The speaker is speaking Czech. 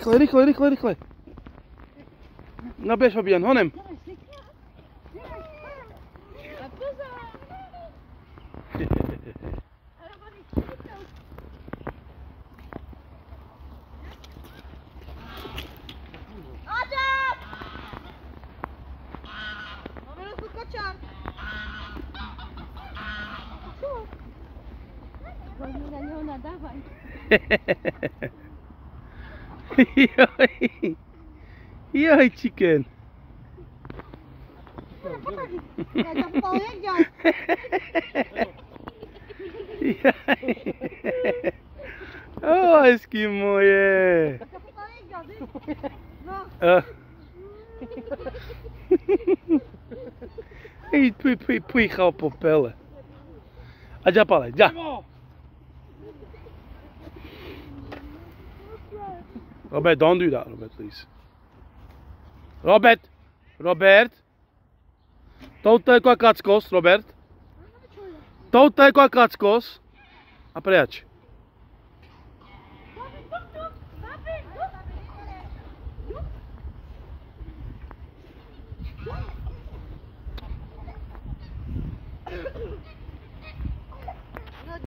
Rychle, rychle, rychle, rychle. No běž, Fabian, honem. Na něho nadávaj. Joj. Joj, chicken. O, hezký moje. Ej, půj chal popele. A já pale, já. Robert, don't do that, Robert, please. Robert. Touto je jako kackos, Robert. Touto je jako kackos. A preč.